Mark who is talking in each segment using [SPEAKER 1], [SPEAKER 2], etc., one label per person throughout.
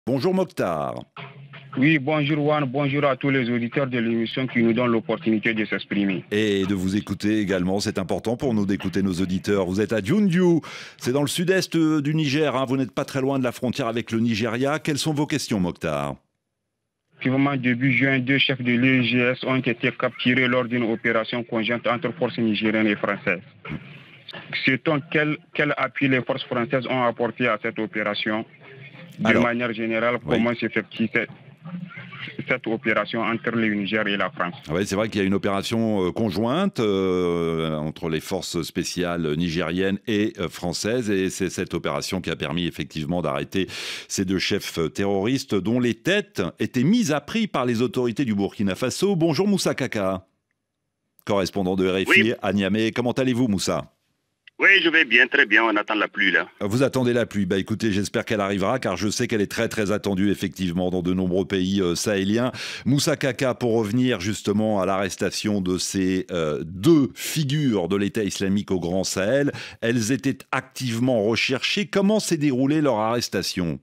[SPEAKER 1] Bonjour Mokhtar.
[SPEAKER 2] Oui, bonjour Juan, bonjour à tous les auditeurs de l'émission qui nous donnent l'opportunité de s'exprimer.
[SPEAKER 1] Et de vous écouter également, c'est important pour nous d'écouter nos auditeurs. Vous êtes à Djoundiou, c'est dans le sud-est du Niger, hein. Vous n'êtes pas très loin de la frontière avec le Nigeria. Quelles sont vos questions Mokhtar?
[SPEAKER 2] Effectivement, début juin, deux chefs de l'EGS ont été capturés lors d'une opération conjointe entre forces nigériennes et françaises. Sait-on quel appui les forces françaises ont apporté à cette opération? De
[SPEAKER 1] Alors,
[SPEAKER 2] manière générale,
[SPEAKER 1] oui.
[SPEAKER 2] comment s'effectue cette opération entre le Niger et la France?
[SPEAKER 1] Oui, c'est vrai qu'il y a une opération conjointe entre les forces spéciales nigériennes et françaises, et c'est cette opération qui a permis effectivement d'arrêter ces deux chefs terroristes dont les têtes étaient mises à prix par les autorités du Burkina Faso. Bonjour Moussa Kaka, correspondant de
[SPEAKER 3] Oui,
[SPEAKER 1] RFI à Niamey. Comment allez-vous Moussa?
[SPEAKER 3] oui, je vais bien, très bien. On attend la pluie là.
[SPEAKER 1] Vous attendez la pluie. Bah écoutez, j'espère qu'elle arrivera, car je sais qu'elle est très très attendue effectivement dans de nombreux pays sahéliens. Moussa Kaka, pour revenir justement à l'arrestation de ces deux figures de l'État islamique au Grand Sahel, elles étaient activement recherchées. Comment s'est déroulée leur arrestation?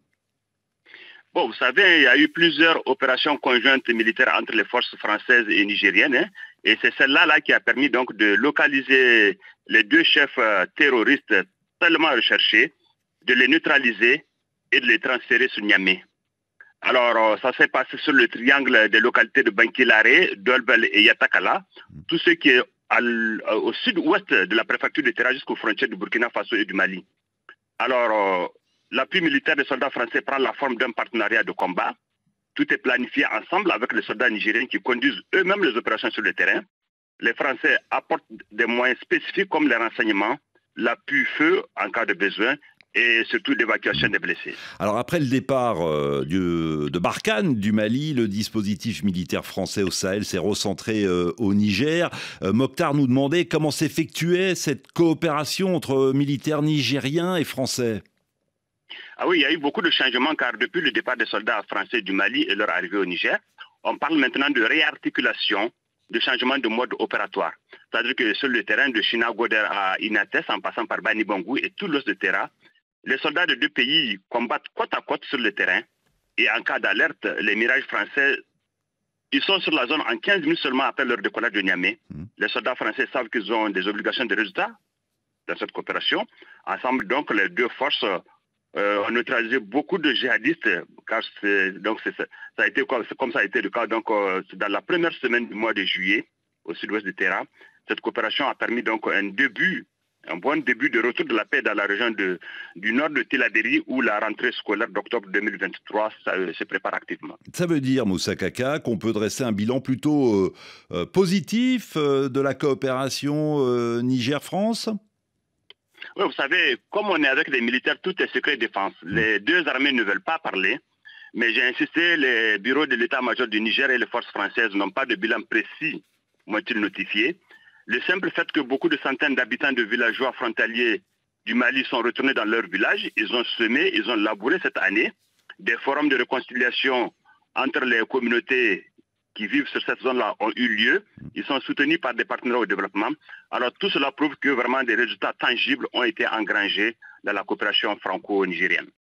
[SPEAKER 3] Bon, vous savez, il y a eu plusieurs opérations conjointes militaires entre les forces françaises et nigériennes, hein, et c'est celle-là qui a permis donc de localiser les deux chefs terroristes tellement recherchés, de les neutraliser et de les transférer sur Niamey. Alors, ça s'est passé sur le triangle des localités de Bankilare, Dolbel et Yatakala, tout ce qui est au sud-ouest de la préfecture de Terra jusqu'aux frontières du Burkina Faso et du Mali. Alors, l'appui militaire des soldats français prend la forme d'un partenariat de combat. Tout est planifié ensemble avec les soldats nigériens qui conduisent eux-mêmes les opérations sur le terrain. Les Français apportent des moyens spécifiques comme les renseignements, l'appui feu en cas de besoin et surtout l'évacuation des blessés.
[SPEAKER 1] Alors après le départ de Barkhane du Mali, le dispositif militaire français au Sahel s'est recentré au Niger. Mokhtar nous demandait comment s'effectuait cette coopération entre militaires nigériens et français.
[SPEAKER 3] Ah oui, il y a eu beaucoup de changements car depuis le départ des soldats français du Mali et leur arrivée au Niger, on parle maintenant de réarticulation, de changement de mode opératoire. C'est-à-dire que sur le terrain de China-Goder à Inates, en passant par Bani Bangou et tout l'os de Terra, les soldats de deux pays combattent côte à côte sur le terrain et en cas d'alerte, les mirages français, ils sont sur la zone en 15 minutes seulement après leur décollage de Niamey. Les soldats français savent qu'ils ont des obligations de résultat dans cette coopération. Ensemble, donc, les deux forces ont neutralisé beaucoup de djihadistes, car ça a été comme ça a été le cas donc, dans la première semaine du mois de juillet, au sud-ouest de Terra. Cette coopération a permis donc un bon début de retour de la paix dans la région du nord de Tillabéri, où la rentrée scolaire d'octobre 2023 se prépare activement.
[SPEAKER 1] Ça veut dire, Moussa Kaka, qu'on peut dresser un bilan plutôt positif de la coopération Niger-France?
[SPEAKER 3] Oui, vous savez, comme on est avec les militaires, tout est secret défense. Les deux armées ne veulent pas parler, mais j'ai insisté, les bureaux de l'état-major du Niger et les forces françaises n'ont pas de bilan précis, m'ont-ils notifié. Le simple fait que beaucoup de centaines d'habitants de villageois frontaliers du Mali sont retournés dans leur village, ils ont semé, ils ont labouré cette année. Des forums de réconciliation entre les communautés qui vivent sur cette zone-là ont eu lieu. Ils sont soutenus par des partenaires au développement. Alors tout cela prouve que vraiment des résultats tangibles ont été engrangés dans la coopération franco-nigérienne.